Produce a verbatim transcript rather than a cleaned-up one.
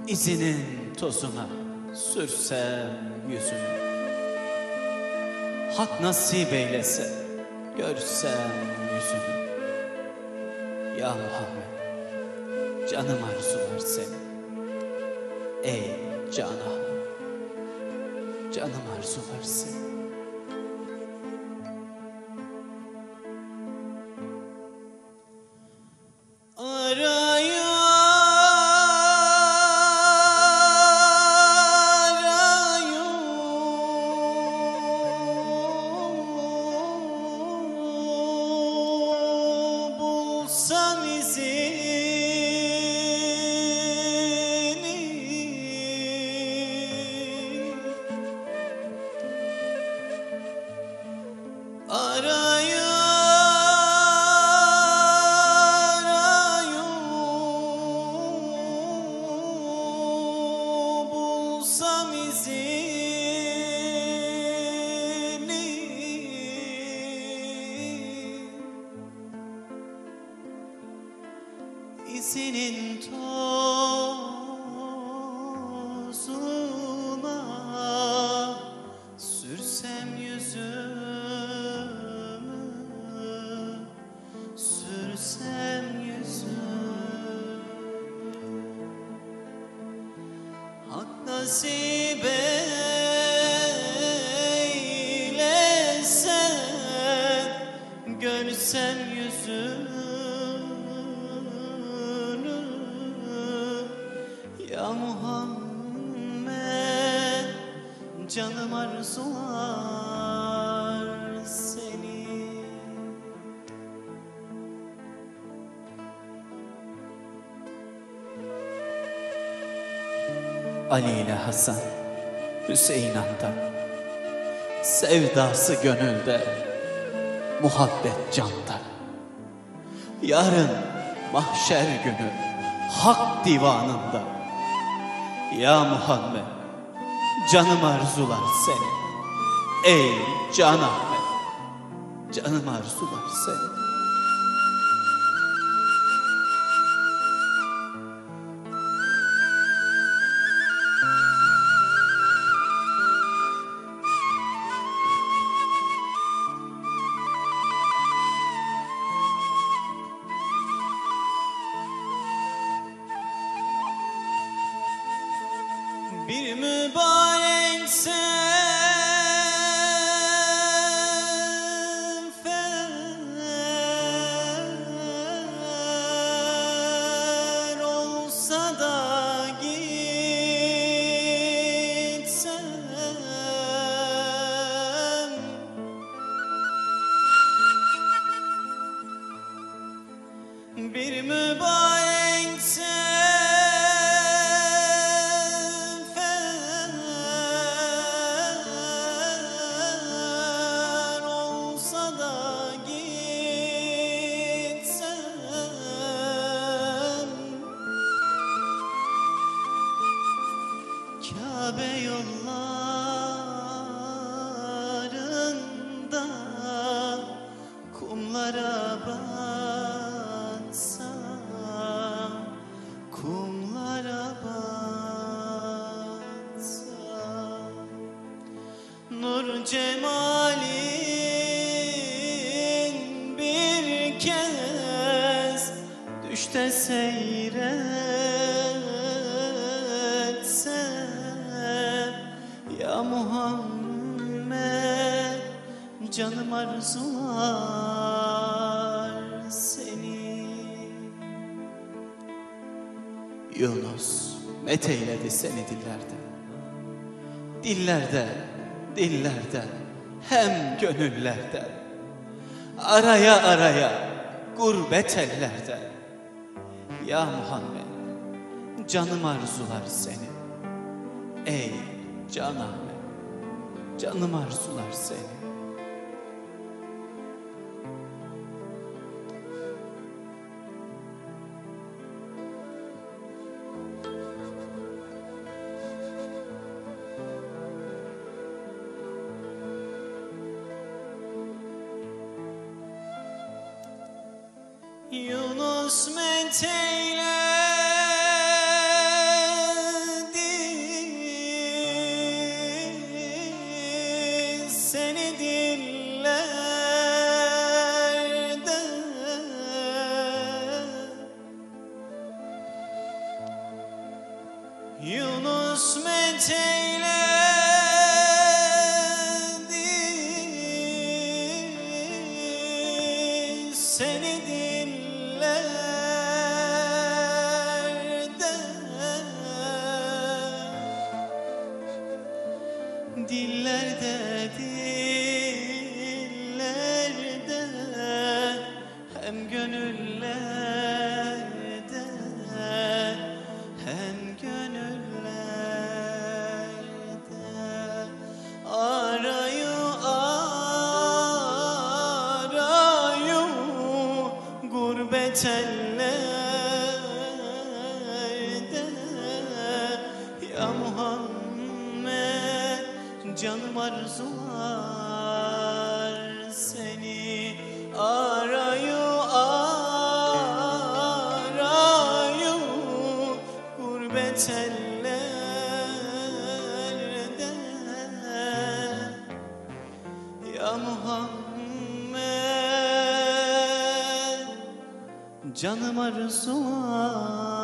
İzinin tozuna sürsem yüzünü. Hak nasip eylese görsem yüzünü. Ya Muhammed, canım arzular seni. Ey Canan, canım arzular seni. İzinin tozuna sürsem yüzümü, sürsem yüzümü. Hak nasip eylese görsem yüzümü. Ya Muhammed, canım arzular seni. Ali ile Hasan, Hüseyin Han'da, sevdası gönülde, muhabbet canda. Yarın mahşer günü hak divanında. Ya Muhammed, canım arzular seni. Ey Can Ahmet, canım arzular seni. Bir mübarek sefer olsa da gitsem, bir mübarek sefer Kabe yollarında kumlara batsam, kumlara batsam, nur cemalin bir kez düşte seyretsem. Ya Muhammed, canım arzular seni. Yunus met eyledi seni dillerde. Dillerde, dillerde, hem gönüllerde. Araya araya, gurbet ellerde. Ya Muhammed, canım arzular seni. Ey Can Ahmet, canım arzular seni. Yunus met eyle Yunus meteyledi seni dillerde, dillerde, dillerde, hem gönüllerde, hem gönüllerde. Arayı arayı gurbet ellerde, ya Muhammed canım arzular seni. Arayı arayı gurbet ellerde, ya Muhammed canım arzular